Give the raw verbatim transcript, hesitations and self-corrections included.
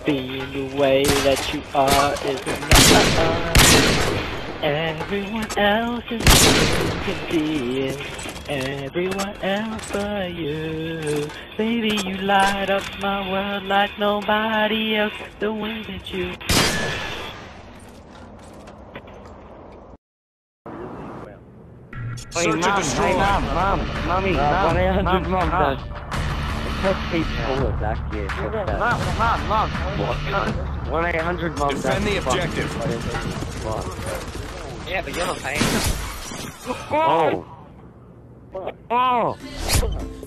being the way that you are is enough. Everyone else is can see it. Everyone else but you. Baby, you light up my world like nobody else. The way that you. Hey, mom, hey, mom, mom, mommy, mom, mom, mom, mom. Test case full of that kid. Mom, mom, mom. one eight hundred mom. Defend the objective. Yeah, but you're not paying. Oh. Oh.